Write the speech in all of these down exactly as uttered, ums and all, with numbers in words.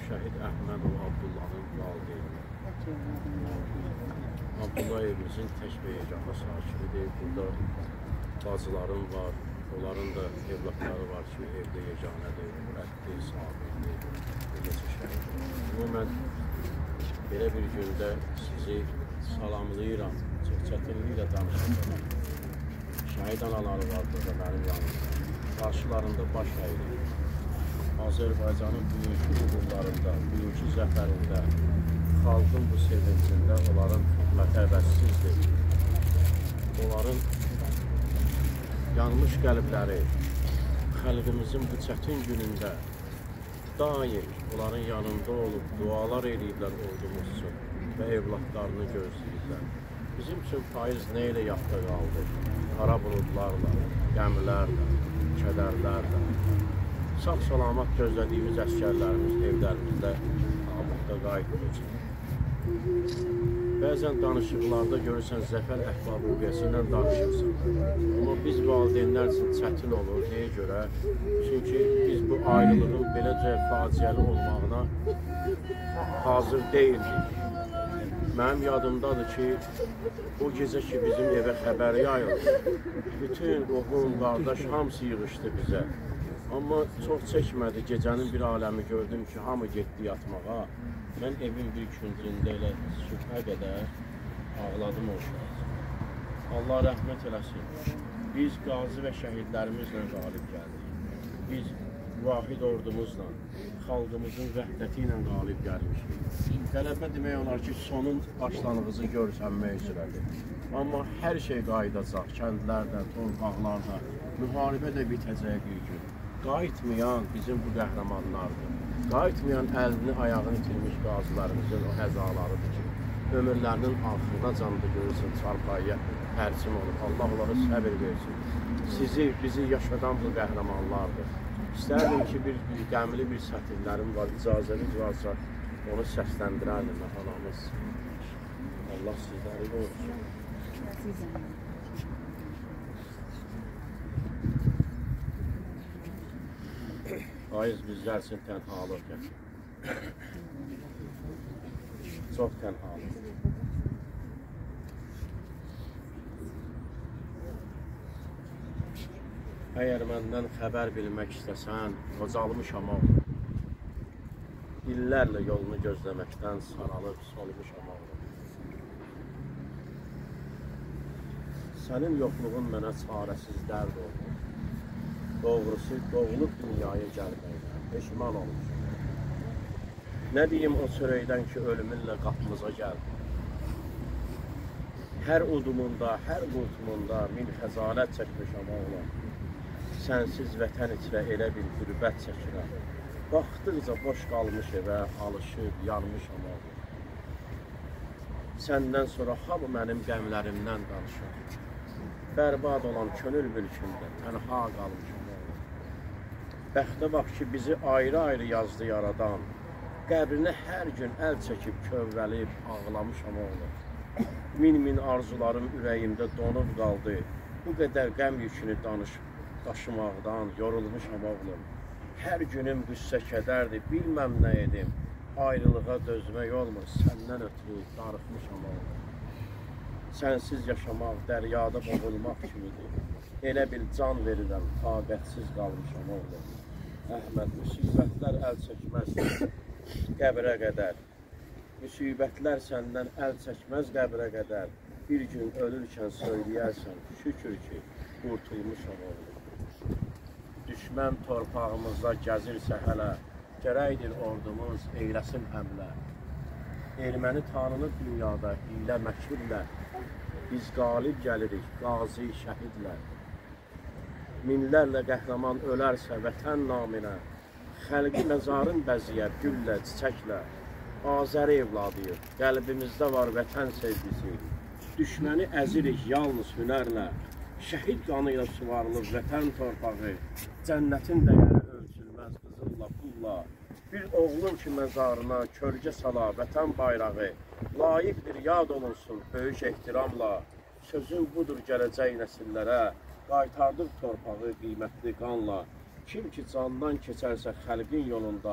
Şəhid Əhmədov Abdullahın valideyni. Abdullah evimizin tək və yeganə sakinidir. Burada bacılarım var, onların da evlatları var ki, evdə yeganədir, mürətdir, sabirdir, eləcə şəhid. Ümumən, belə bir gündə sizi salamlayıram, çətinliklə danışacağım. Şəhid anaları var burada mənim yanımda. Qarşılarında baş əydir. Azərbaycanın bugünkü uğurlarında, bugünkü zəfərində, xalqın bu sevincində onların mətəbəssizdir. Onların yanmış qəlbləri, xalqımızın bu çətin günündə daim onların yanında olub, dualar eləyirlər ordumuz üçün və evlatlarını gözləyirlər. Bizim üçün payız nə ilə yaxda qaldı? Qara buludlarla, gəmilərlə, kədərlərlə. Sağ-salamat gözlədiyimiz əskərlərimiz evlərimizdə abudda qayıtmayacaq. Bəzən danışıqlarda görürsən zəfər əhval-ruhiyyəsindən danışırsan. Amma biz valideynlər üçün çətin olur. Nəyə görə? Çünki biz bu ayrılığın beləcə faciəli olmağına hazır deyildik. Mənim yadımdadır ki, o gecə ki, bizim evə xəbəri yayıldı. Bütün qohum, qardaş, hamısı yığışdı bizə. Amma çox çəkmədi, gecənin bir aləmi gördüm ki, hamı getdi yatmağa. Mən evin bir küncündə elə sübhə qədər ağladım o şəhid. Allah rəhmət eləsin. Biz qazi və şəhidlərimizlə qalib gəldik. Biz vahid ordumuzla, xalqımızın vəhdəti ilə qalib gəlmişik. Qələbə demək olar ki, sonun başlanğıcı görsənmək üzrədir. Amma hər şey qayıdacaq, kəndlərdə, torpaqlarda, müharibə də bitəcək bir gün. Qayıtmayan bizim bu qəhrəmanlardır. Qayıtmayan əlini, ayağını itirmiş qazilərimizin o həzalarıdır ki, ömürlərinin axırına canlı görürsün, çarpayıya hərçim olur. Allah onlara səbir versin. Sizi, bizi yaşadan bu qəhrəmanlardır. İstərdim ki, bir, bir qəmli bir sətirlərim var, icazəniz varsa onu səsləndirərdim, anamız. Allah sizləri qorusun. Ayız bizlər üçün tənhalıq gəlir. Çox tənhalıq. Əgər məndən xəbər bilmək istəsən, qocalmışam oğlum. İllərlə yolunu gözləməkdən saralıb, solmuşam oğlum. Sənin yoxluğun mənə çarəsiz dərd oldu. Doğrusu, doğulub dünyaya gəlməklə, peşman olmuşam. Nə deyim o çörəkdən ki, ölümünlə qapımıza gəldi. Hər udumunda, hər qurtumunda min xəzalət çəkmişəm oğlan. Sənsiz vətən içrə elə bir qürbət çəkirəm. Baxdıqca boş qalmış evə, alışıb, yanmışam oğlan. Səndən sonra hamı mənim qəmlərimdən danışır. Bərbad olan könül mülkündə tənha qalmışam. Bəxtə bax ki, bizi ayrı-ayrı yazdı yaradan. Qəbrinə hər gün əl çəkib, kövrəlib, ağlamışam oğlum. Min-min arzularım ürəyimdə donub qaldı. Bu qədər qəm yükünü danışıb, daşımaqdan yorulmuşam oğlum. Hər günüm qüssə kədərdir, bilməm nə edim. Ayrılığa dözmək olmur, səndən ötürü darıxmışam oğlum. Sənsiz yaşamaq, dəryada boğulmaq kimidir. Elə bil can verirəm, taqətsiz qalmışam oğlum. Əhməd, müsibətlər əl çəkməz qəbrə qədər. Müsibətlər səndən əl çəkməz qəbrə qədər. Bir gün ölürkən söyləyərsən, şükür ki, qurtulmuşam oğlum. Düşmən torpağımızda gəzirsə hələ, gərəkdir ordumuz eyləsin həmlə. Erməni tanınır dünyada hilə məkirlə. Biz qalib gəlirik, qazi, şəhidlə. Minlərlə qəhrəman ölərsə vətən naminə, xəlqi məzarın bəziyər güllə, çiçəklə. Azəri evladıyıq, qəlbimizdə var vətən sevgisi. Düşməni əzirik yalnız hünərlə. Şəhid qanı ilə suvarılıb vətən torpağı. Cənnətin dəyəri ölçülməz qızılla, pulla. Bir oğlum ki məzarına kölgə sala vətən bayrağı. Layiqdir yad olunsun böyük ehtiramla. Sözün budur gələcək nəsillərə. Qaytardıq torpağı qiymətli qanla. Kim ki candan keçərsə xəlqin yolunda,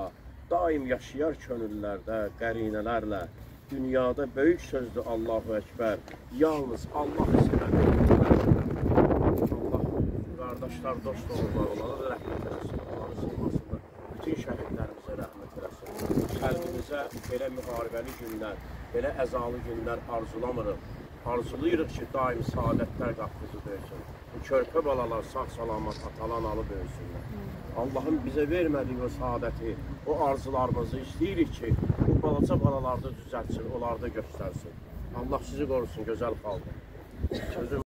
daim yaşayar könüllərdə, qərinələrlə. Dünyada böyük sözdür Allahu Ekber. Yalnız Allah'ı sevən. Allah qardaşlar, dost olurlar, onlara da rəhmət eləsin. Onların sevmasında bütün şəhidlərimizə rəhmət eləsin. Qəlbimizə belə müharibəli günlər, belə əzalı günlər arzulamırıq. Arzulayırıq ki, daim saadətlər qapımızı döysün. Bu körpə balalar sağ-salamat atalan-alı böyüsünlər. Allah'ın bizə vermədiyi o saadəti, o arzularımızı istəyirik ki, bu balaca balalarda düzəltsin, onlarda göstərsin. Allah sizi qorusun, gözəl xalq. Sözüm